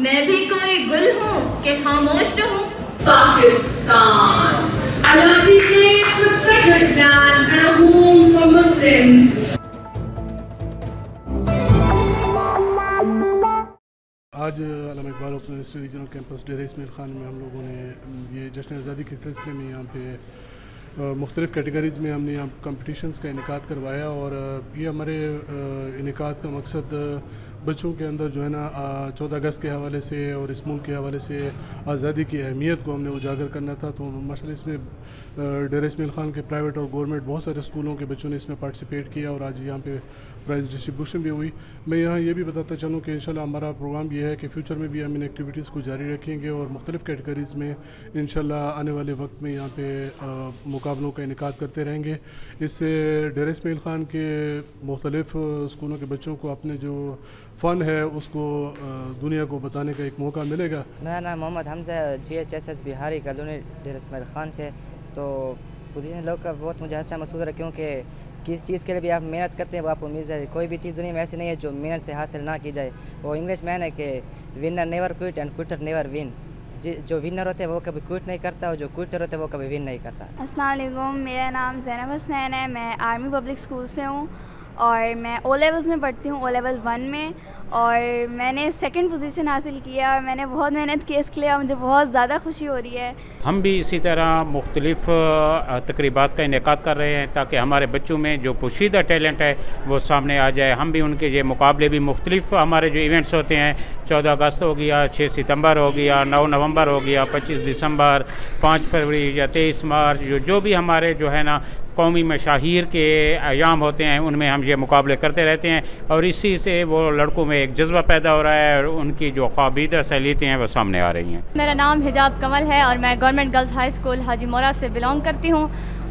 मैं भी कोई गुल हूँ कि खामोश रहूँ। Pakistan, a lovely place with sacred land and a home for Muslims. आज Allama Iqbal open university regional campus Dera Ismail Khan में हम लोगों ने ये जश्न आज़ादी के सिलसिले में यहाँ पे मुख्तलिफ़ कैटेगरीज़ में हमने यहाँ कंपटिशन्स का इनेकाद करवाया। और ये हमारे इनेकाद का मकसद बच्चों के अंदर जो है ना 14 अगस्त के हवाले से और इस मुल्क के हवाले से आज़ादी की अहमियत को हमने उजागर करना था। तो माशाल्लाह इसमें डेरा इस्माइल खान के प्राइवेट और गवर्नमेंट बहुत सारे स्कूलों के बच्चों ने इसमें पार्टिसिपेट किया और आज यहाँ पे प्राइज़ डिस्ट्रीब्यूशन भी हुई। मैं यहाँ ये भी बताता चलूँ कि इंशाल्लाह हमारा प्रोग्राम ये है कि फ्यूचर में भी हम इन एक्टिविटीज़ को जारी रखेंगे और मुख्तलिफ़ कैटेगरीज़ में इंशाल्लाह आने वाले वक्त में यहाँ पे मुकाबलों का इनेकाद करते रहेंगे। इससे डेरा इस्माइल खान के मुख्तलिफ़ स्कूलों के बच्चों को अपने जो फ़न है उसको दुनिया को बताने का एक मौका मिलेगा। मेरा नाम मोहम्मद हमजा GHSS बिहारी कॉलोनी डेरा इस्माइल खान से। तो पोजीशन लोग का बहुत मुझे अच्छा महसूस हो रहा है क्योंकि किस चीज़ के लिए भी आप मेहनत करते हैं वो आपको मिल जाए। कोई भी चीज़ दुनिया में ऐसी नहीं है जो मेहनत से हासिल ना की जाए। वो इंग्लिश में है कि winner never quit and quitter never win. जो विनर होते हैं वो कभी क्विट नहीं करता और जो क्विटर होते हैं वो कभी विन नहीं करता। अस्सलाम वालेकुम, मेरा नाम ज़ैनब हसनैन है। मैं आर्मी पब्लिक स्कूल से हूँ और मैं ओ लेवल्स में पढ़ती हूँ, ओ लेवल 1 में। और मैंने सेकंड पोजीशन हासिल किया और मैंने बहुत मेहनत की इसके लिए, मुझे बहुत ज़्यादा खुशी हो रही है। हम भी इसी तरह मुख्तलिफ़ तकरीबात का इनेकाद कर रहे हैं ताकि हमारे बच्चों में जो पोशीदा टैलेंट है वो सामने आ जाए। हम भी उनके ये मुकाबले भी मुख्तलिफ़ हमारे जो इवेंट्स होते हैं 14 अगस्त हो गया, 6 सितंबर हो गया, 9 नवंबर हो गया, 25 दिसंबर, 5 फरवरी या 23 मार्च, जो भी हमारे जो है ना कौमी मशाहिर के अयाम होते हैं उनमें हम ये मुकाबले करते रहते हैं और इसी से वो लड़कों में एक जज्बा पैदा हो रहा है और उनकी जो ख्वाबीदा सलीतें हैं वो सामने आ रही हैं। मेरा नाम हिजाब कमल है और मैं government girls high school Haji Mora से बिलोंग करती हूँ।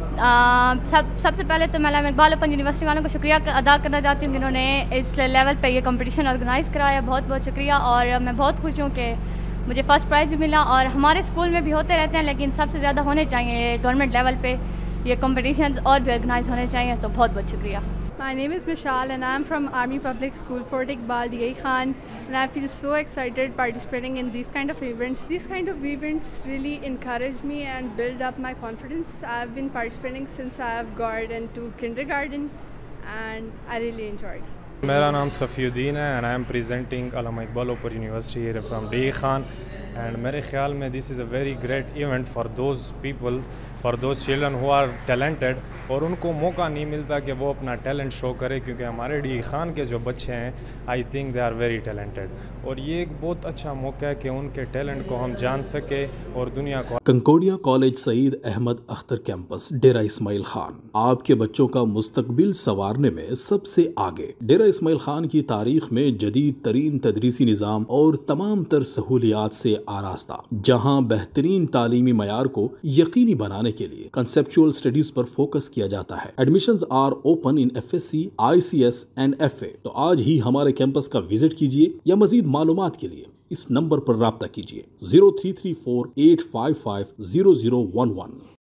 सबसे पहले तो मैं अल्लामा इकबाल ओपन यूनिवर्सिटी वालों को शुक्रिया अदा करना चाहती हूँ जिन्होंने इस लेवल पर यह कम्पटिशन ऑर्गेनाइज़ कराया। बहुत बहुत शुक्रिया। और मैं बहुत खुश हूँ कि मुझे फ़र्स्ट प्राइज़ भी मिला और हमारे स्कूल में भी होते रहते हैं लेकिन सबसे ज़्यादा होने चाहिए गवर्नमेंट लेवल पे ये कॉम्पिटिशन्स और भी ऑर्गेनाइज होने चाहिए। तो बहुत बहुत शुक्रिया। My name is Mishal and I am from Army Public School Fort Iqbal DI Khan, and I feel so excited participating in these kind of events. These kind of events really encourage me and build up my confidence. I have been participating since I have got into kindergarten and I really enjoyed. मेरा नाम सफ़ीउद्दीन है and I am presenting Allama Iqbal open university here from DI Khan. And मेरे ख्याल में this is a very great event for those people, for those children who are talented और उनको मौका नहीं मिलता कि वो अपना टैलेंट शो करे क्योंकि हमारे DI खान के जो बच्चे हैं I think they are very talented और ये एक बहुत अच्छा मौका है कि उनके टैलेंट को हम जान सके और दुनिया को। Concordia college Saeed Ahmed Akhtar campus Dera Ismail Khan आपके बच्चों का मुस्तकबिल संवारने में सबसे आगे। डेरा इस्माइल खान की तारीख में जदीद तरीन तदरीसी निज़ाम और तमाम तर सहूलियात से आरास्ता, जहां बेहतरीन तालीमी मयार को यकीनी बनाने के लिए कंसेप्चुअल स्टडीज पर फोकस किया जाता है। Admissions are open in FSC, ICS and FA। तो आज ही हमारे कैंपस का विजिट कीजिए या मजीद मालूमात के लिए इस नंबर पर राब्ता कीजिए 0334 855 0011।